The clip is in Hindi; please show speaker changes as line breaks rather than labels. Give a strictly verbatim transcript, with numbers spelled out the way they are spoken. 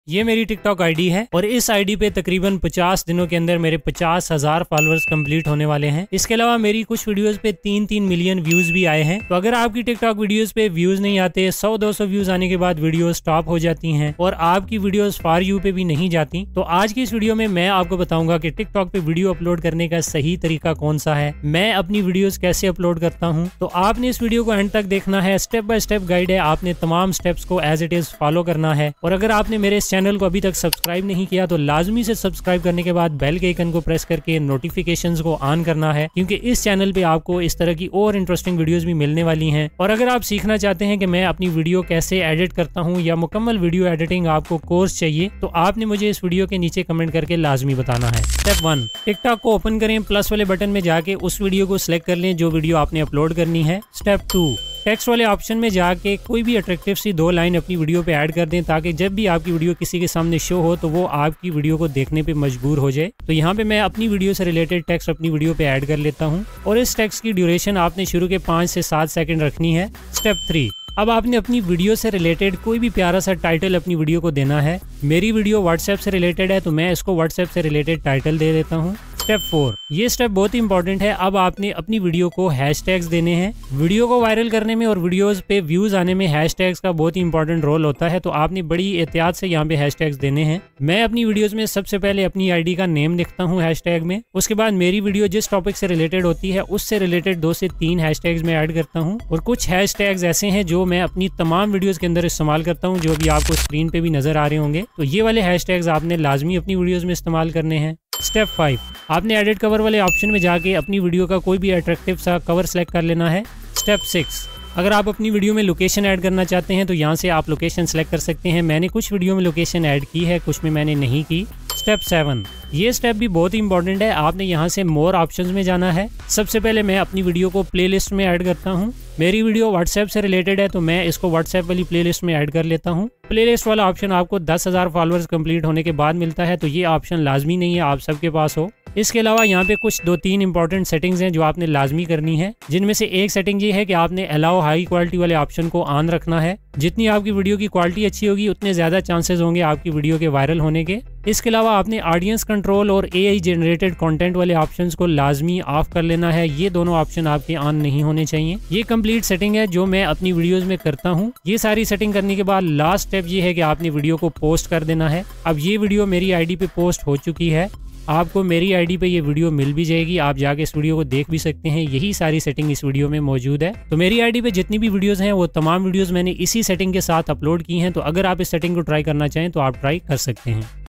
ये मेरी टिकटॉक आईडी है और इस आईडी पे तकरीबन पचास दिनों के अंदर मेरे पचास हजार फॉलोअर्स कंप्लीट होने वाले हैं। इसके अलावा मेरी कुछ वीडियोस पे तीन तीन मिलियन व्यूज भी आए हैं। तो अगर आपकी टिकटॉक वीडियोस पे व्यूज नहीं आते, सौ दो सौ व्यूज आने के बाद वीडियो स्टॉप हो जाती हैं और आपकी वीडियोस फॉर यू पे भी नहीं जाती, तो आज की इस वीडियो में मैं आपको बताऊंगा कि टिकटॉक पे वीडियो अपलोड करने का सही तरीका कौन सा है, मैं अपनी वीडियोस कैसे अपलोड करता हूँ। तो आपने इस वीडियो को एंड तक देखना है, स्टेप बाय स्टेप गाइड है, आपने तमाम स्टेप्स को एज इट इज फॉलो करना है। और अगर आपने मेरे इस चैनल को अभी तक सब्सक्राइब नहीं किया तो लाजमी से सब्सक्राइब करने के बाद बेल के आइकन को प्रेस करके नोटिफिकेशंस को ऑन करना है, क्योंकि इस चैनल पे आपको इस तरह की और इंटरेस्टिंग वीडियोस भी मिलने वाली हैं। और अगर आप सीखना चाहते हैं कि मैं अपनी वीडियो कैसे एडिट करता हूं या मुकम्मल वीडियो एडिटिंग आपको कोर्स चाहिए, तो आपने मुझे इस वीडियो के नीचे कमेंट करके लाजमी बताना है। स्टेप वन, टिकटॉक को ओपन करें, प्लस वाले बटन में जाके उस वीडियो को सिलेक्ट कर लें जो वीडियो आपने अपलोड करनी है। स्टेप टू, टेक्स्ट वाले ऑप्शन में जाके कोई भी अट्रैक्टिव सी दो लाइन अपनी वीडियो पे ऐड कर दें, ताकि जब भी आपकी वीडियो किसी के सामने शो हो तो वो आपकी वीडियो को देखने पे मजबूर हो जाए। तो यहाँ पे मैं अपनी वीडियो से रिलेटेड टेक्स्ट अपनी वीडियो पे ऐड कर लेता हूँ और इस टेक्स्ट की ड्यूरेशन आपने शुरू के पाँच से सात सेकंड रखनी है। स्टेप थ्री, अब आपने अपनी वीडियो से रिलेटेड कोई भी प्यारा सा टाइटल अपनी वीडियो को देना है। मेरी वीडियो व्हाट्सएप से रिलेटेड है तो मैं इसको व्हाट्सएप से रिलेटेड टाइटल दे देता हूँ। स्टेप फोर, ये स्टेप बहुत ही इंपॉर्टेंट है। अब आपने अपनी वीडियो को हैशटैग्स देने हैं। वीडियो को वायरल करने में और वीडियोस पे व्यूज आने में हैशटैग्स का बहुत ही इंपॉर्टेंट रोल होता है, तो आपने बड़ी एहतियात से यहाँ पे हैशटैग्स देने हैं। मैं अपनी वीडियोस में सबसे पहले अपनी आईडी का नेम लिखता हूँ हैशटैग में, उसके बाद मेरी वीडियो जिस टॉपिक से रिलेटेड होती है उससे रिलेटेड दो से तीन हैशटैग्स में ऐड करता हूँ। और कुछ हैशटैग्स ऐसे हैं जो मैं अपनी तमाम वीडियोस के अंदर इस्तेमाल करता हूँ, जो भी आपको स्क्रीन पे भी नजर आ रहे होंगे। तो ये वाले हैशटैग्स आपने लाजमी अपनी वीडियोस में इस्तेमाल करने हैं। स्टेप फाइव, आपने एडिट कवर वाले ऑप्शन में जाके अपनी वीडियो का कोई भी अट्रैक्टिव सा कवर सेलेक्ट कर लेना है। स्टेप सिक्स, अगर आप अपनी वीडियो में लोकेशन ऐड करना चाहते हैं तो यहाँ से आप लोकेशन सेलेक्ट कर सकते हैं। मैंने कुछ वीडियो में लोकेशन ऐड की है, कुछ में मैंने नहीं की। स्टेप सेवन, ये स्टेप भी बहुत ही इंपॉर्टेंट है। आपने यहाँ से मोर ऑप्शंस में जाना है। सबसे पहले मैं अपनी वीडियो को प्लेलिस्ट में ऐड करता हूँ। मेरी वीडियो व्हाट्सएप से रिलेटेड है तो मैं इसको व्हाट्सएप वाली प्लेलिस्ट में ऐड कर लेता हूँ। प्लेलिस्ट वाला ऑप्शन आपको दस हजार फॉलोअर्स कंप्लीट होने के बाद मिलता है, तो ये ऑप्शन लाजमी नहीं है आप सबके पास हो। इसके अलावा यहाँ पे कुछ दो तीन इंपॉर्टेंट सेटिंग्स हैं जो आपने लाजमी करनी है, जिनमें से एक सेटिंग ये है कि आपने अलाउ हाई क्वालिटी वाले ऑप्शन को ऑन रखना है। जितनी आपकी वीडियो की क्वालिटी अच्छी होगी उतने ज्यादा चांसेस होंगे आपकी वीडियो के वायरल होने के। इसके अलावा आपने ऑडियंस कंट्रोल और एआई जनरेटेड कंटेंट वाले ऑप्शंस को लाजमी ऑफ कर लेना है। ये दोनों ऑप्शन आपके ऑन नहीं होने चाहिए। ये कंप्लीट सेटिंग है जो मैं अपनी वीडियोस में करता हूँ। ये सारी सेटिंग करने के बाद लास्ट स्टेप ये है कि आपने वीडियो को पोस्ट कर देना है। अब ये वीडियो मेरी आईडी पे पोस्ट हो चुकी है, आपको मेरी आईडी पे ये वीडियो मिल भी जाएगी, आप जाके इस वीडियो को देख भी सकते हैं। यही सारी सेटिंग इस वीडियो में मौजूद है। तो मेरी आईडी पे जितनी भी वीडियोस हैं वो तमाम वीडियोस मैंने इसी सेटिंग के साथ अपलोड की हैं। तो अगर आप इस सेटिंग को ट्राई करना चाहें तो आप ट्राई कर सकते हैं।